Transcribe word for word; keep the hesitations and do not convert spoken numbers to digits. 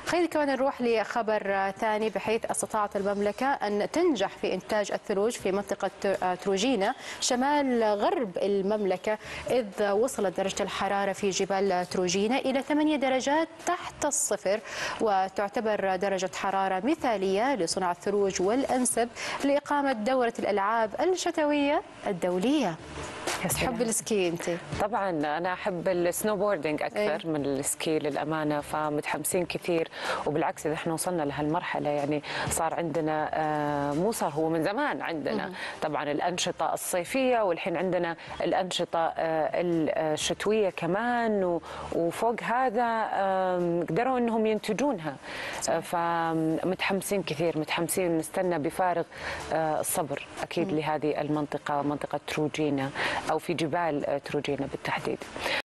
خلينا كمان نروح لخبر ثاني، بحيث استطاعت المملكة أن تنجح في إنتاج الثلوج في منطقة تروجينا شمال غرب المملكة، إذ وصلت درجة الحرارة في جبال تروجينا إلى ثمانية درجات تحت الصفر، وتعتبر درجة حرارة مثالية لصنع الثلوج والأنسب لإقامة دورة الألعاب الشتوية الدولية. تحب السكي أنت؟ طبعا أنا أحب السنو بوردنج أكثر أيه؟ من السكي للأمانة، فمتحمسين كثير. وبالعكس إذا احنا وصلنا لهالمرحلة يعني صار عندنا آه مو صار هو من زمان عندنا مم. طبعا الأنشطة الصيفية، والحين عندنا الأنشطة آه الشتوية كمان، وفوق هذا آه قدروا أنهم ينتجونها. آه فمتحمسين كثير، متحمسين نستنى بفارغ آه الصبر أكيد مم. لهذه المنطقة، منطقة تروجينا أو في جبال تروجينا بالتحديد.